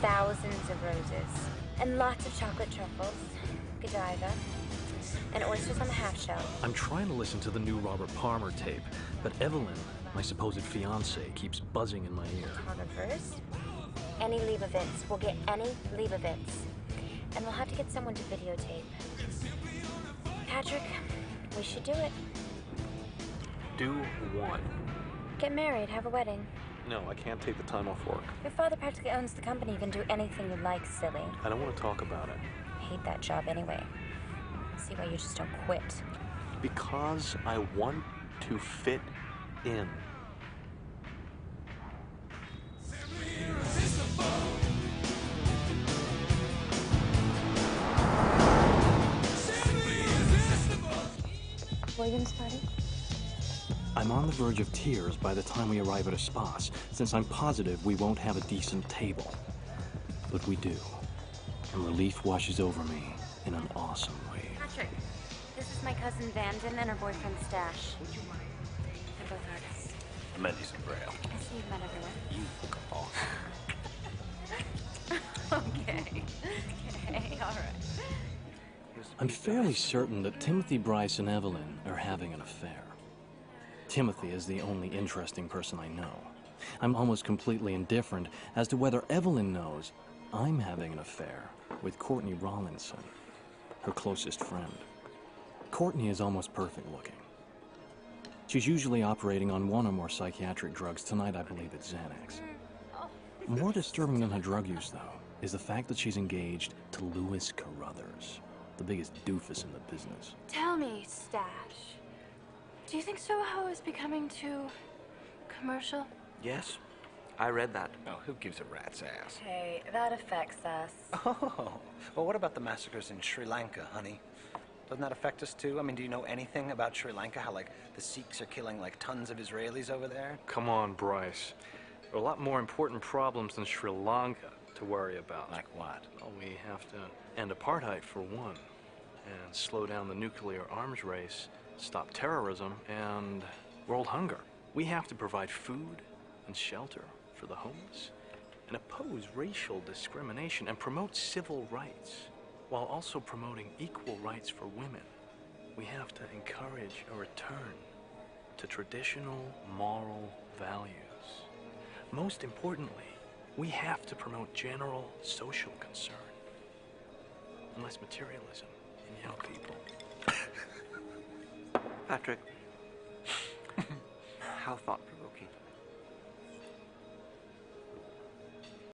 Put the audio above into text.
thousands of roses, and lots of chocolate truffles, Godiva, and oysters on the half shell. I'm trying to listen to the new Robert Palmer tape, but Evelyn, my supposed fiancée, keeps buzzing in my ear. Photographers? Any Leibovitz. We'll get any Leibovitz. And we'll have to get someone to videotape. Patrick, we should do it. Do what? Get married, have a wedding. No, I can't take the time off work. Your father practically owns the company. You can do anything you like, silly. I don't want to talk about it. I hate that job anyway. See why you just don't quit. Because I want to fit in. William's party? I'm on the verge of tears by the time we arrive at a spas, since I'm positive we won't have a decent table. But we do. And relief washes over me in an awesome way. Patrick, this is my cousin Vanden and her boyfriend Stash. They're both artists. I met you some braille. I see you've met everyone. You Okay. Okay, all right. I'm fairly certain that Timothy Bryce and Evelyn are having an affair. Timothy is the only interesting person I know. I'm almost completely indifferent as to whether Evelyn knows I'm having an affair with Courtney Rawlinson, her closest friend. Courtney is almost perfect looking. She's usually operating on one or more psychiatric drugs. Tonight, I believe it's Xanax. More disturbing than her drug use, though, is the fact that she's engaged to Louis Carruthers, the biggest doofus in the business. Tell me, Stash, do you think Soho is becoming too commercial? Yes, I read that. Oh, who gives a rat's ass? Hey, that affects us. Oh, well, what about the massacres in Sri Lanka, honey? Doesn't that affect us too? I mean, do you know anything about Sri Lanka? How, like, the Sikhs are killing, like, tons of Israelis over there? Come on, Bryce. There are a lot more important problems than Sri Lanka to worry about. Like what? Well, we have to end apartheid for one, and slow down the nuclear arms race, stop terrorism, and world hunger. We have to provide food and shelter for the homeless, and oppose racial discrimination, and promote civil rights, while also promoting equal rights for women. We have to encourage a return to traditional moral values. Most importantly, we have to promote general social concern, and less materialism in young people. Patrick, how thoughtful.